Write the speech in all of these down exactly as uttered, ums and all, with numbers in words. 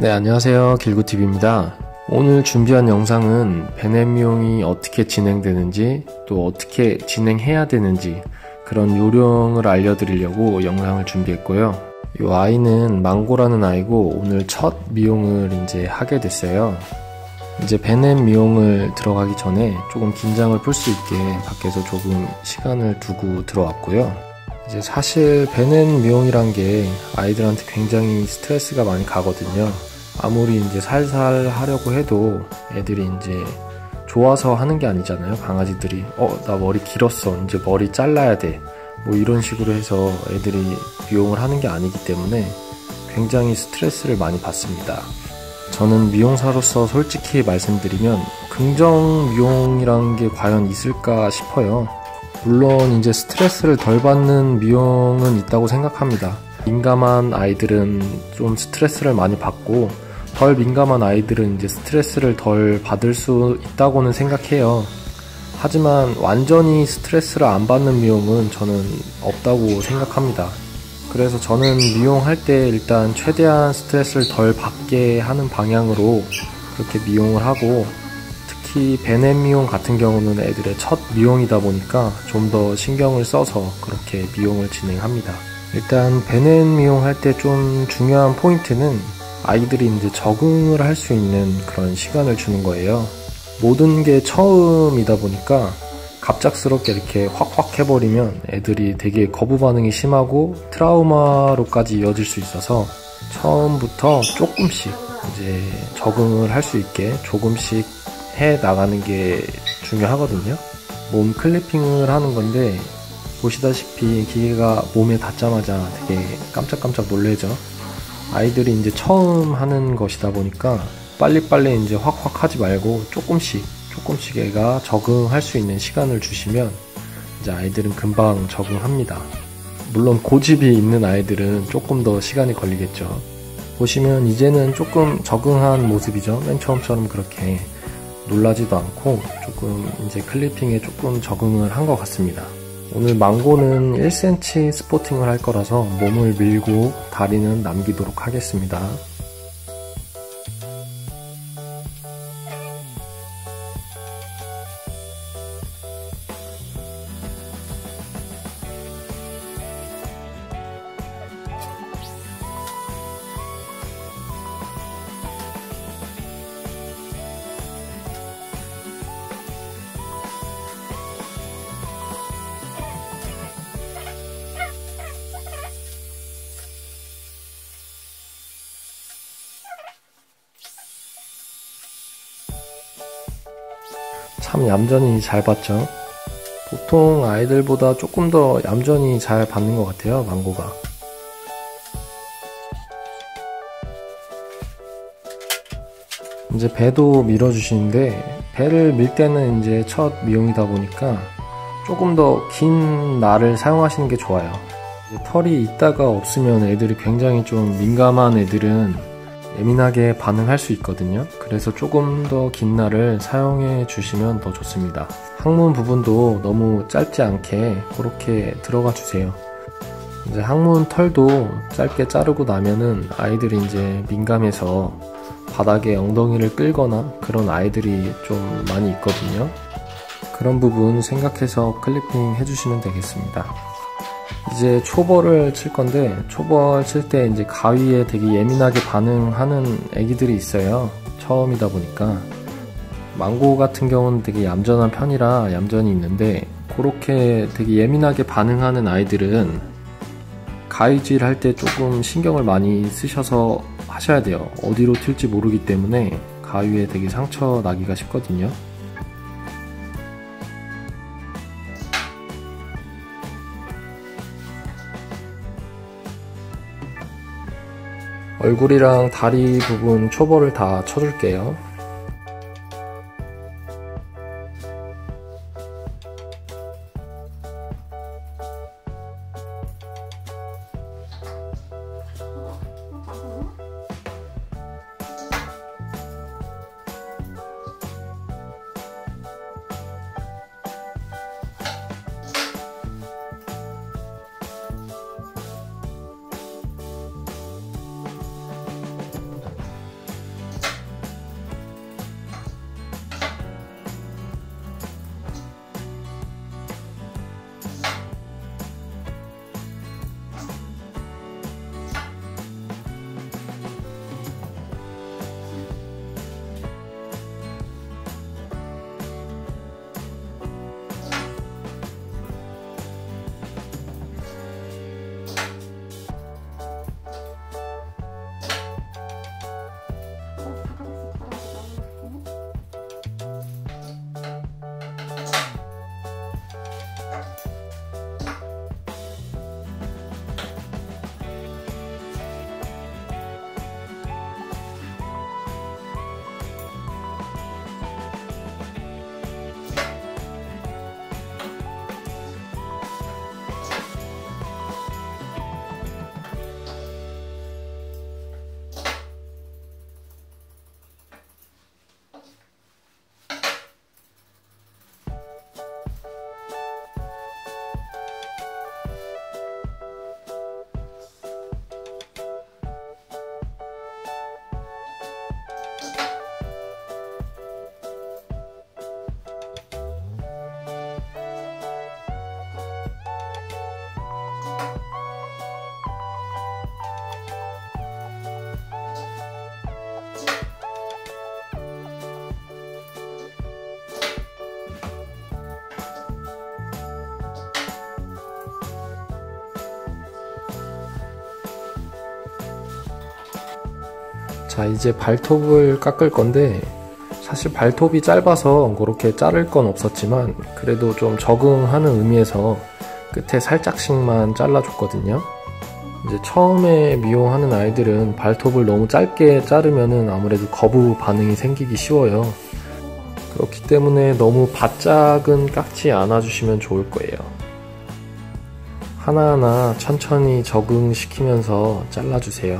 네, 안녕하세요. 길구티비입니다. 오늘 준비한 영상은 베넷 미용이 어떻게 진행되는지 또 어떻게 진행해야 되는지 그런 요령을 알려드리려고 영상을 준비했고요. 이 아이는 망고라는 아이고 오늘 첫 미용을 이제 하게 됐어요. 이제 베넷 미용을 들어가기 전에 조금 긴장을 풀 수 있게 밖에서 조금 시간을 두고 들어왔고요. 이제 사실 베넷 미용이란 게 아이들한테 굉장히 스트레스가 많이 가거든요. 아무리 이제 살살 하려고 해도 애들이 이제 좋아서 하는 게 아니잖아요. 강아지들이 어, 나 머리 길었어, 이제 머리 잘라야 돼, 뭐 이런 식으로 해서 애들이 미용을 하는 게 아니기 때문에 굉장히 스트레스를 많이 받습니다. 저는 미용사로서 솔직히 말씀드리면 긍정 미용이란 게 과연 있을까 싶어요. 물론 이제 스트레스를 덜 받는 미용은 있다고 생각합니다. 민감한 아이들은 좀 스트레스를 많이 받고 덜 민감한 아이들은 이제 스트레스를 덜 받을 수 있다고는 생각해요. 하지만 완전히 스트레스를 안 받는 미용은 저는 없다고 생각합니다. 그래서 저는 미용할 때 일단 최대한 스트레스를 덜 받게 하는 방향으로 그렇게 미용을 하고, 특히 베넷 미용 같은 경우는 애들의 첫 미용이다 보니까 좀 더 신경을 써서 그렇게 미용을 진행합니다. 일단 베넷 미용할 때 좀 중요한 포인트는 아이들이 이제 적응을 할 수 있는 그런 시간을 주는 거예요. 모든 게 처음이다 보니까 갑작스럽게 이렇게 확확 해버리면 애들이 되게 거부 반응이 심하고 트라우마로까지 이어질 수 있어서 처음부터 조금씩 이제 적응을 할 수 있게 조금씩 해 나가는 게 중요하거든요. 몸 클리핑을 하는 건데 보시다시피 기계가 몸에 닿자마자 되게 깜짝깜짝 놀래죠. 아이들이 이제 처음 하는 것이다 보니까 빨리빨리 이제 확확 하지 말고 조금씩 조금씩 애가 적응할 수 있는 시간을 주시면 이제 아이들은 금방 적응합니다. 물론 고집이 있는 아이들은 조금 더 시간이 걸리겠죠. 보시면 이제는 조금 적응한 모습이죠. 맨 처음처럼 그렇게 놀라지도 않고 조금 이제 클리핑에 조금 적응을 한 것 같습니다. 오늘 망고는 일 센티미터 스포팅을 할 거라서 몸을 밀고 다리는 남기도록 하겠습니다. 참 얌전히 잘 받죠. 보통 아이들보다 조금 더 얌전히 잘 받는 것 같아요, 망고가. 이제 배도 밀어주시는데, 배를 밀 때는 이제 첫 미용이다 보니까 조금 더 긴 날을 사용하시는 게 좋아요. 이제 털이 있다가 없으면 애들이 굉장히 좀 민감한 애들은 예민하게 반응할 수 있거든요. 그래서 조금 더 긴 날을 사용해 주시면 더 좋습니다. 항문 부분도 너무 짧지 않게 그렇게 들어가 주세요. 이제 항문 털도 짧게 자르고 나면은 아이들이 이제 민감해서 바닥에 엉덩이를 끌거나 그런 아이들이 좀 많이 있거든요. 그런 부분 생각해서 클리핑 해주시면 되겠습니다. 이제 초벌을 칠 건데, 초벌 칠 때 이제 가위에 되게 예민하게 반응하는 애기들이 있어요. 처음이다 보니까. 망고 같은 경우는 되게 얌전한 편이라 얌전히 있는데, 그렇게 되게 예민하게 반응하는 아이들은 가위질 할 때 조금 신경을 많이 쓰셔서 하셔야 돼요. 어디로 튈지 모르기 때문에 가위에 되게 상처 나기가 쉽거든요. 얼굴이랑 다리 부분 초벌을 다 쳐줄게요. 자, 이제 발톱을 깎을 건데 사실 발톱이 짧아서 그렇게 자를 건 없었지만 그래도 좀 적응하는 의미에서 끝에 살짝씩만 잘라줬거든요. 이제 처음에 미용하는 아이들은 발톱을 너무 짧게 자르면은 아무래도 거부 반응이 생기기 쉬워요. 그렇기 때문에 너무 바짝은 깎지 않아 주시면 좋을 거예요. 하나하나 천천히 적응시키면서 잘라주세요.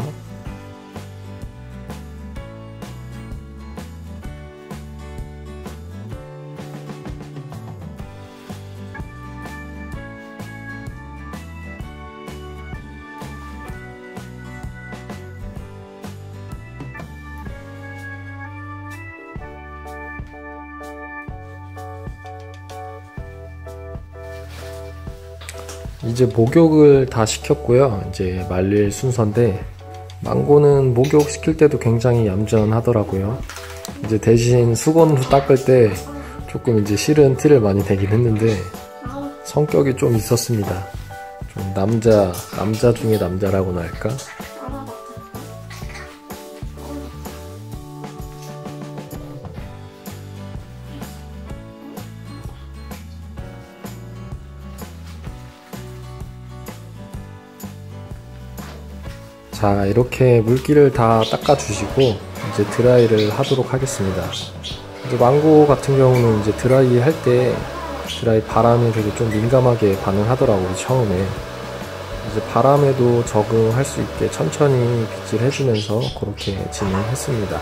이제 목욕을 다 시켰고요. 이제 말릴 순서인데 망고는 목욕 시킬 때도 굉장히 얌전하더라고요. 이제 대신 수건으로 닦을 때 조금 이제 싫은 티를 많이 내긴 했는데 성격이 좀 있었습니다. 좀 남자, 남자 중에 남자라고나 할까? 자, 이렇게 물기를 다 닦아주시고 이제 드라이를 하도록 하겠습니다. 이제 망고 같은 경우는 이제 드라이 할 때 드라이 바람에 되게 좀 민감하게 반응하더라고요. 처음에 이제 바람에도 적응할 수 있게 천천히 빗질 해주면서 그렇게 진행했습니다.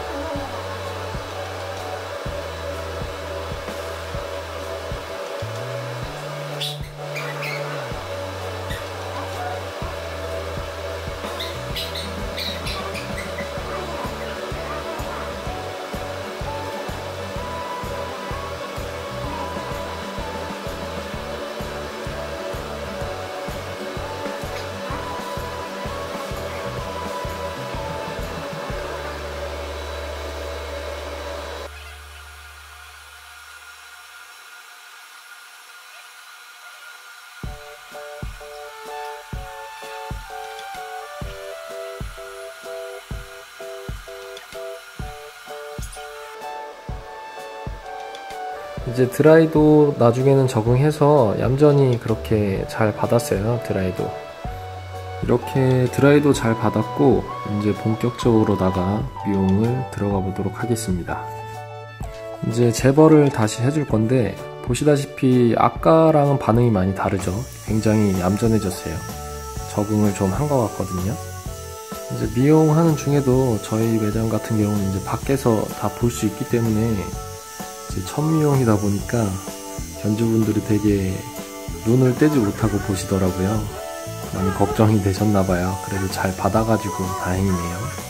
이제 드라이도 나중에는 적응해서 얌전히 그렇게 잘 받았어요. 드라이도 이렇게 드라이도 잘 받았고 이제 본격적으로다가 미용을 들어가 보도록 하겠습니다. 이제 재벌을 다시 해줄 건데 보시다시피 아까랑은 반응이 많이 다르죠. 굉장히 얌전해졌어요. 적응을 좀 한 것 같거든요. 이제 미용하는 중에도 저희 매장 같은 경우는 이제 밖에서 다 볼 수 있기 때문에 이제 첫 미용이다 보니까 견주분들이 되게 눈을 떼지 못하고 보시더라고요. 많이 걱정이 되셨나봐요. 그래도 잘 받아가지고 다행이네요.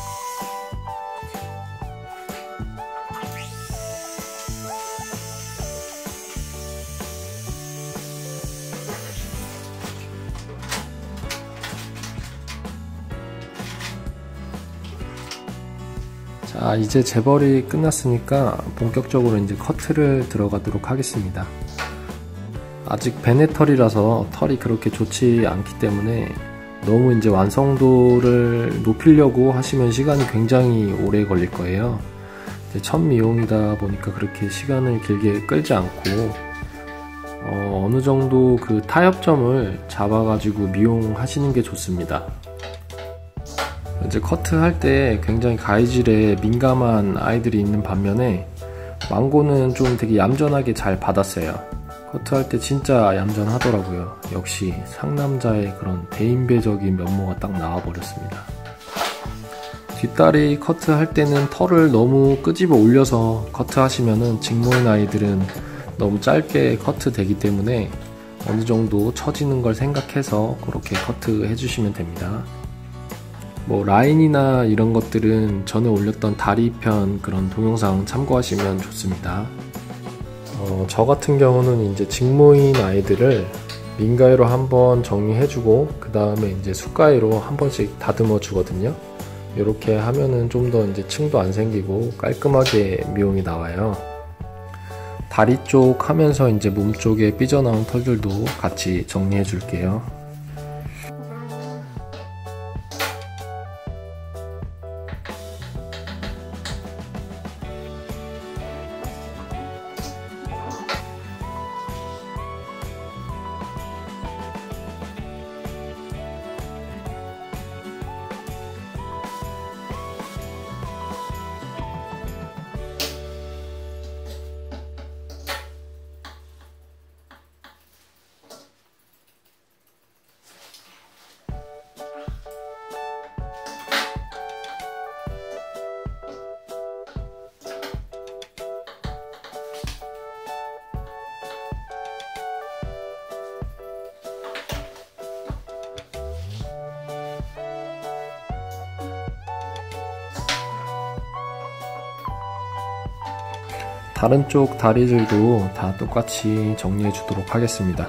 자, 이제 재벌이 끝났으니까 본격적으로 이제 커트를 들어가도록 하겠습니다. 아직 베네 털이라서 털이 그렇게 좋지 않기 때문에 너무 이제 완성도를 높이려고 하시면 시간이 굉장히 오래 걸릴 거예요. 이제 첫 미용이다 보니까 그렇게 시간을 길게 끌지 않고 어, 어느 정도 그 타협점을 잡아가지고 미용하시는 게 좋습니다. 이제 커트할 때 굉장히 가위질에 민감한 아이들이 있는 반면에 망고는 좀 되게 얌전하게 잘 받았어요. 커트할 때 진짜 얌전하더라고요. 역시 상남자의 그런 대인배적인 면모가 딱 나와버렸습니다. 뒷다리 커트할 때는 털을 너무 끄집어 올려서 커트하시면은 직모인 아이들은 너무 짧게 커트 되기 때문에 어느 정도 처지는 걸 생각해서 그렇게 커트 해주시면 됩니다. 뭐 라인이나 이런 것들은 전에 올렸던 다리 편 그런 동영상 참고하시면 좋습니다. 어, 저 같은 경우는 이제 직모인 아이들을 민가위로 한번 정리해주고 그 다음에 이제 숫가위로 한 번씩 다듬어 주거든요. 이렇게 하면은 좀 더 이제 층도 안 생기고 깔끔하게 미용이 나와요. 다리 쪽 하면서 이제 몸 쪽에 삐져나온 털들도 같이 정리해 줄게요. 다른 쪽 다리들도 다 똑같이 정리해 주도록 하겠습니다.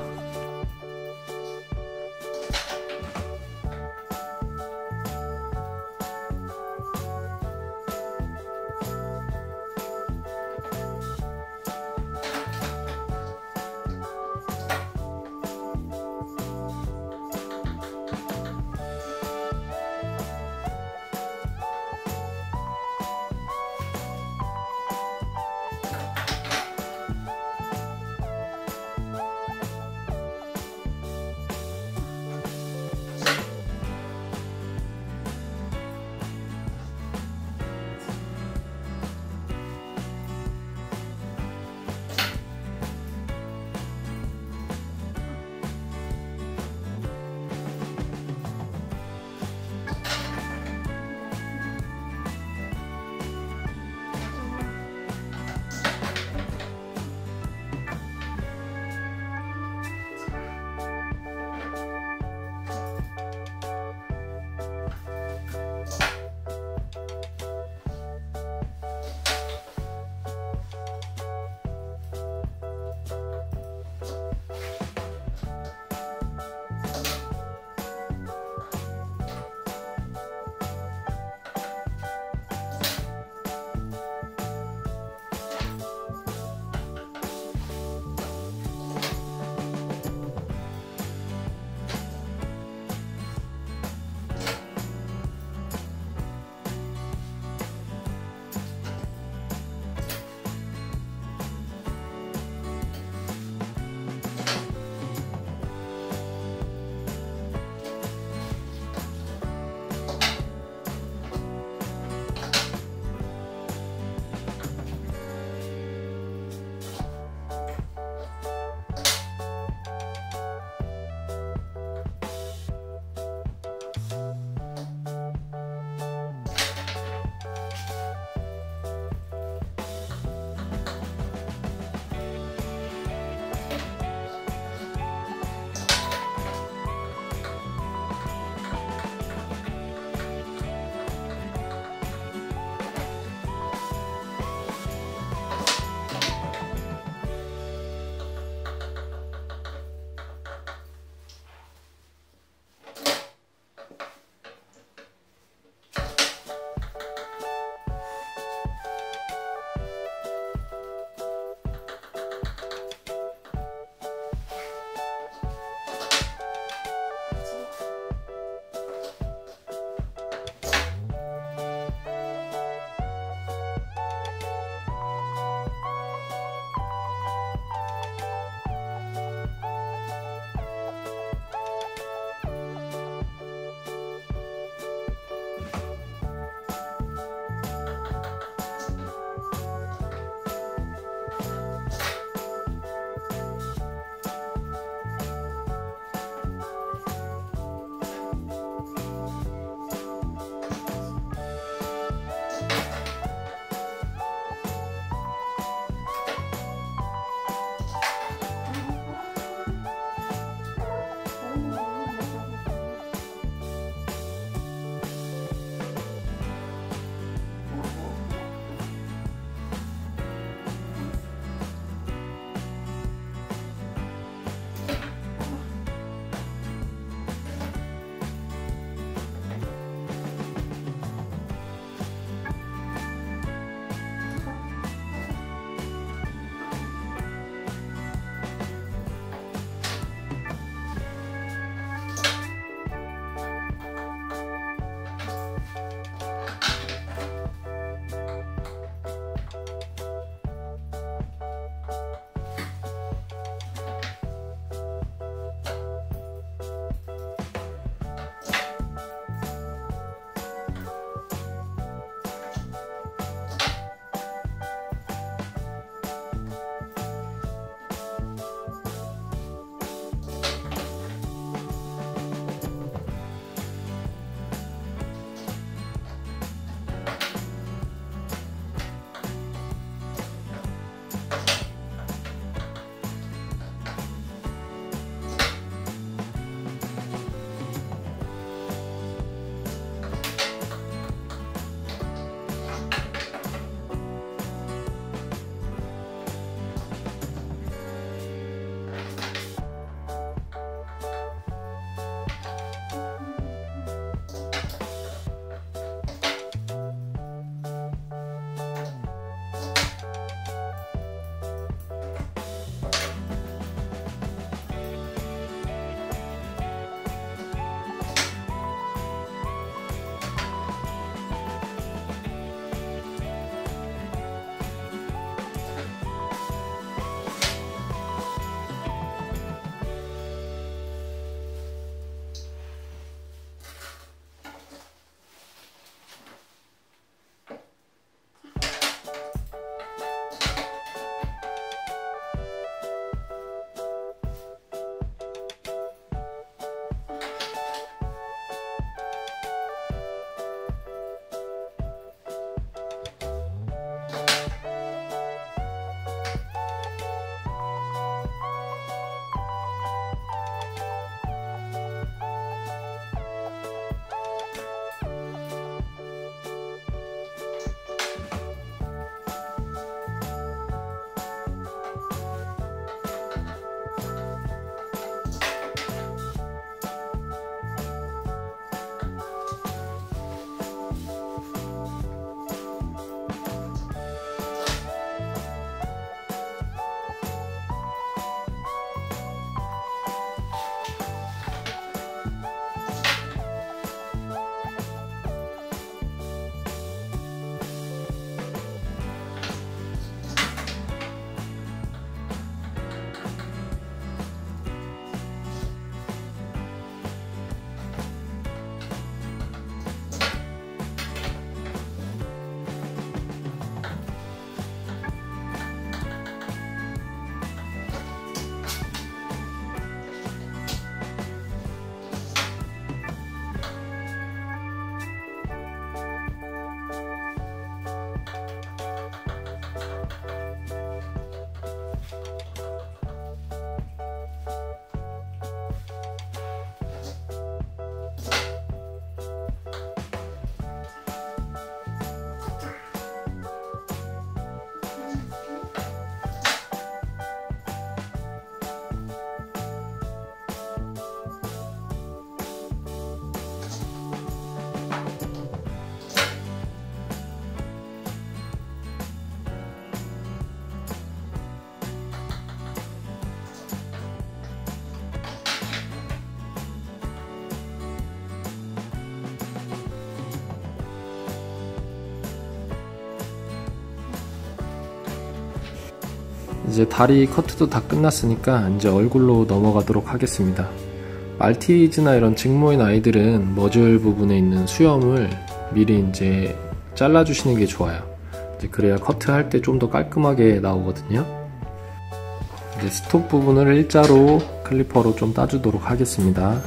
이제 다리 커트도 다 끝났으니까 이제 얼굴로 넘어가도록 하겠습니다. 말티즈나 이런 직모인 아이들은 머즐 부분에 있는 수염을 미리 이제 잘라주시는 게 좋아요. 이제 그래야 커트할 때 좀 더 깔끔하게 나오거든요. 이제 스톱 부분을 일자로 클리퍼로 좀 따주도록 하겠습니다.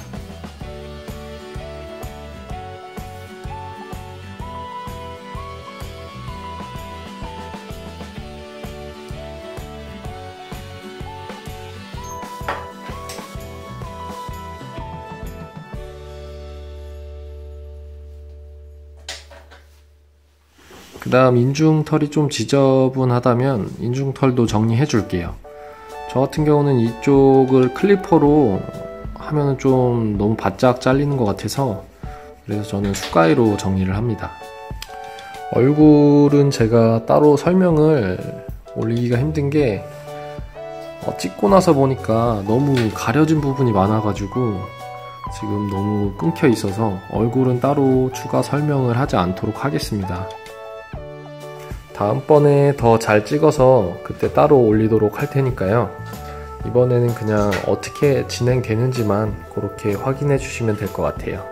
그 다음 인중털이 좀 지저분하다면 인중털도 정리해 줄게요. 저 같은 경우는 이쪽을 클리퍼로 하면은 좀 너무 바짝 잘리는 것 같아서 그래서 저는 숟가위로 정리를 합니다. 얼굴은 제가 따로 설명을 올리기가 힘든 게 어, 찍고 나서 보니까 너무 가려진 부분이 많아가지고 지금 너무 끊겨 있어서 얼굴은 따로 추가 설명을 하지 않도록 하겠습니다. 다음번에 더 잘 찍어서 그때 따로 올리도록 할 테니까요. 이번에는 그냥 어떻게 진행되는지만 그렇게 확인해 주시면 될 것 같아요.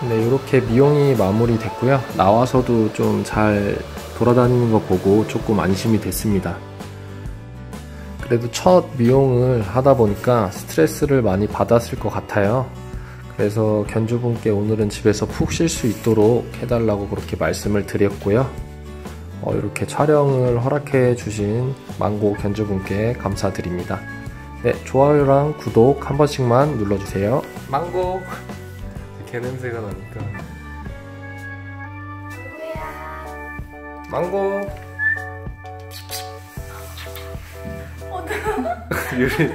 네, 이렇게 미용이 마무리 됐고요. 나와서도 좀 잘 돌아다니는 거 보고 조금 안심이 됐습니다. 그래도 첫 미용을 하다 보니까 스트레스를 많이 받았을 것 같아요. 그래서 견주분께 오늘은 집에서 푹 쉴 수 있도록 해달라고 그렇게 말씀을 드렸고요. 어, 이렇게 촬영을 허락해 주신 망고 견주분께 감사드립니다. 네, 좋아요랑 구독 한 번씩만 눌러주세요. 망고! 개 냄새가 나니까. 망고! 유리,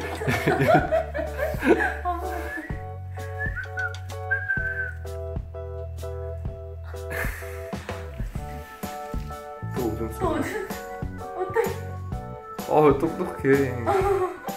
또 오줌 싸. 어때? 어, 똑똑해.